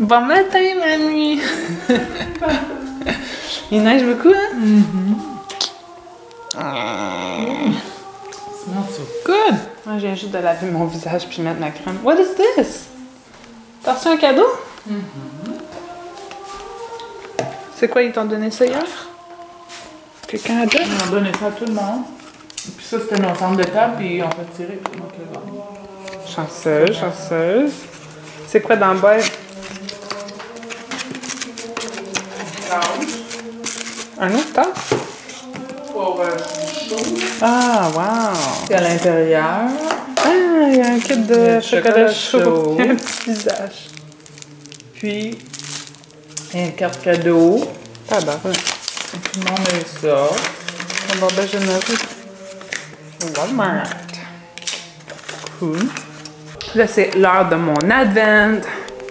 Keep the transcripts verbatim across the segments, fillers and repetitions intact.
Bon matin, mamie! Il neige beaucoup, hein? Mm-hmm. Mm. Smells so good! Moi, je viens juste de laver mon visage puis mettre ma crème. What is this? T'as reçu un cadeau? Mm-hmm. C'est quoi, ils t'ont donné ça hier? Quelqu'un a dit? Ils ont donné ça à tout le monde. Puis ça, c'était nos centres de table, puis on fait tirer pour moi que le vendre. Chanceuse, chanceuse. C'est quoi dans le bol? Un autre tasse? Pour euh, chaud. Ah, wow! Puis à l'intérieur. Ah, il y a un kit de chocolat, chocolat chaud. chaud. Il y a un petit visage. Puis, une carte cadeau. Ah, bah ouais. Et tout le monde a eu ça. Un bon ben généreux. Walmart. Cool. Là, c'est l'heure de mon advent.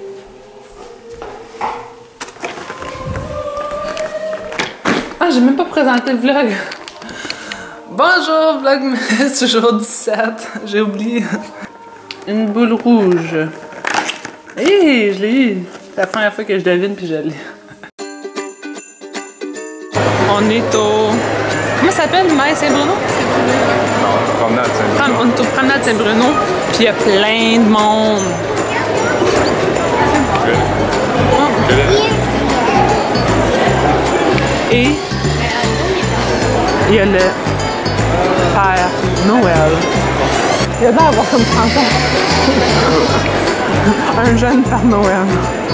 Ah, j'ai même pas présenté le vlog. Bonjour, Vlogmas, jour dix-sept. J'ai oublié. Une boule rouge. Hé, je l'ai eu. C'est la première fois que je devine puis je l'ai. On est au... Comment ça s'appelle? Maille Saint-Bruno? Non, promenade Saint-Bruno. On est au promenade Saint-Bruno, puis il y a plein de monde. Et il y a le Père Noël. Il y a d'avoir comme trente ans. Un jeune Père Noël.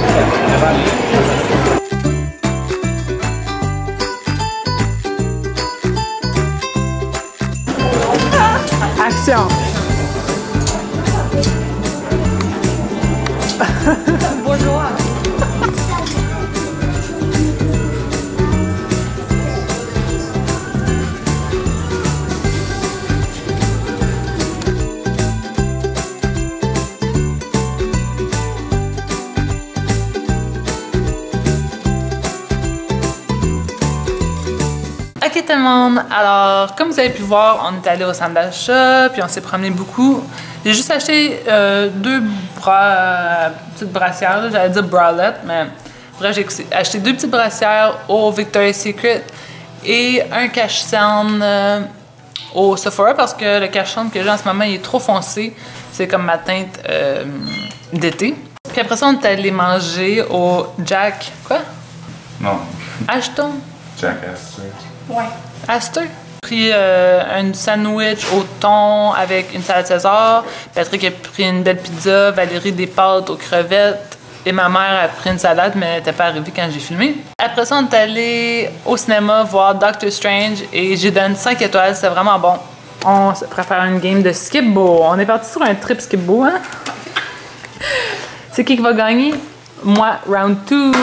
Action! Bonjour! Ok tout le monde, alors comme vous avez pu voir, on est allé au centre d'achat, puis on s'est promené beaucoup. J'ai juste acheté euh, deux bras, euh, petites brassières, j'allais dire bralettes, mais bref, j'ai acheté deux petites brassières au Victoria's Secret et un cache-cerne euh, au Sephora parce que le cache-cerne que j'ai en ce moment il est trop foncé, c'est comme ma teinte euh, d'été. Puis après ça, on est allé manger au Jack... quoi? Non. Ashton? Jack Astor. Ouais. Astor. J'ai pris euh, un sandwich au thon avec une salade César. Patrick a pris une belle pizza. Valérie des pâtes aux crevettes. Et ma mère a pris une salade, mais elle n'était pas arrivée quand j'ai filmé. Après ça, on est allé au cinéma voir Doctor Strange et j'ai donné cinq étoiles. C'était vraiment bon. On se prépare une game de Skip-Bo. On est parti sur un trip Skip-Bo, hein? C'est qui qui va gagner? Moi, round two.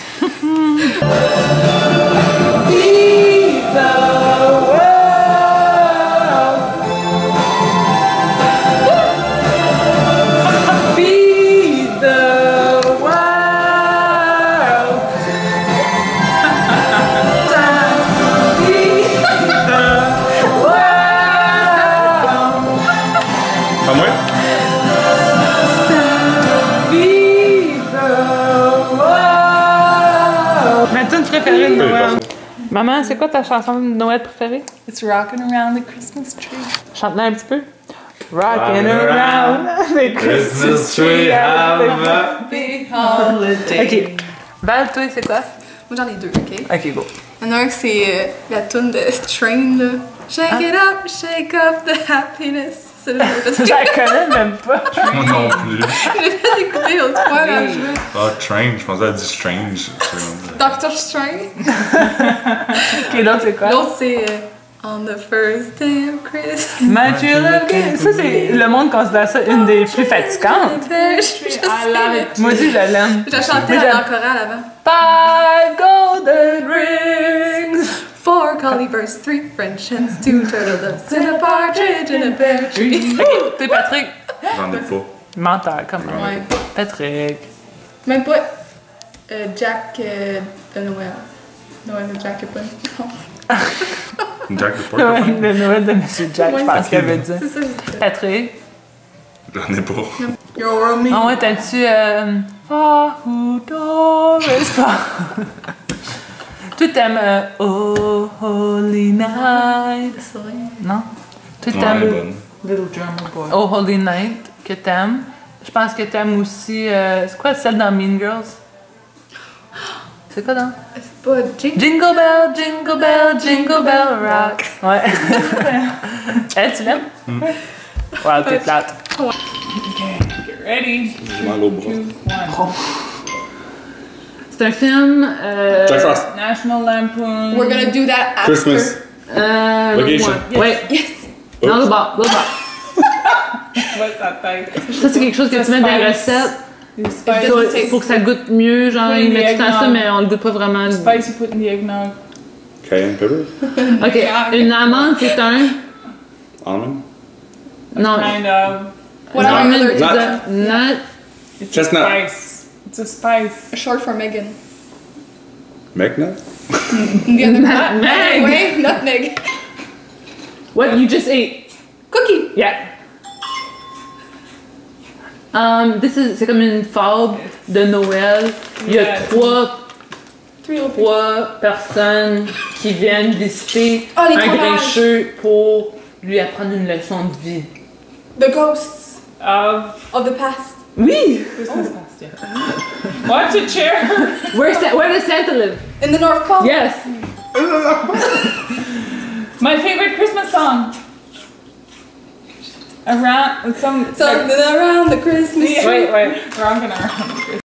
Préférée de Noël. Maman, c'est quoi ta chanson de Noël préférée? It's rocking around the Christmas tree. Chante-la un petit peu. Rocking around the Christmas tree. Have a happy holiday. Ok. Val, toi, c'est quoi? Moi j'en ai deux, ok? Ok, go. Il y en a un, c'est euh, la tune de Train, là. Shake Ah. it up, shake up the happiness. C'est le Je la connais même pas. Moi non plus. J'ai fait écouter l'autre fois, là, je veux. Ah, Train, je pensais à dire Strange. Doctor Strange. Ok, l'autre, c'est quoi? L'autre, c'est euh, On the first day of Christmas. My true love game. Ça, c'est le monde considère ça une des plus fatigantes. Je sais. Moi aussi, je l'aime. Je la chantais Mais à j'aime- la chorale avant. Five golden rings. Four collie birds, three French hens, two turtle doves, and a partridge in a pear tree. Ok, t'es Patrick. J'en ai pas. Menteur, comment? Ouais. Patrick. Même pas euh, Jack euh, de Noël. Noël de Jack et pas. Jack the Ouais, Porcupine. le Noël de Monsieur Jack, Ouais, je pense c'est qu'elle veut dire. C'est ça, j'ai fait. Patrick. J'en ai pas. You're me. Ah ouais, t'as-tu euh, Fa who doris fa. Toi, t'aimes euh, Oh Holy Night. Non? Toi, Ouais, t'aimes bonne. Little Drummer Boy. Oh Holy Night que t'aimes. Je pense que t'aimes aussi. Euh, c'est quoi celle dans Mean Girls? C'est quoi dans? C'est pas Jingle. Jingle Bell, Jingle Bell, Jingle Bell Rock. Ouais. Elle, tu l'aimes? Mm. Ouais, t'es plate. Get ready. J'ai mal au bras. Two, one. C'est un film. Euh, Jack Frost. National Lampoon. We're gonna do that after. Christmas. Euh, Vacation. ouais. Ouais. Yes. Dans le bas, l'autre bas. What's that tête? Ça, c'est quelque chose que The tu mets dans la spice. recette The It spice. doesn't taste pour que ça goûte mieux. Genre, Oui, ils mais mettent tout le temps ça, eggnog. mais on le goûte pas vraiment. Spice you put in the eggnog. Cayenne pepper. Ok, une amande, c'est un. Almond. Non. Kind of. What are Almond, other is a nut. It's Chestnut. a spice. It's a spice. short for Megan? McNutt. The other Nutmeg. way, nutmeg. What you just ate? Cookie. Yeah. Um, this is, c'est comme une fable de Noël. Il y a Yeah. trois, Three little trois personnes qui viennent visiter Oh, les un trois grincheux pour lui apprendre une leçon de vie. The ghosts Of of the past. Oui! Christmas past, yeah. Watch a chair. Where, Sa- where does Santa live? In the North Pole. Yes! My favorite Christmas song. Around some. Something around the Christmas tree. Wait, wait. Wrong and around.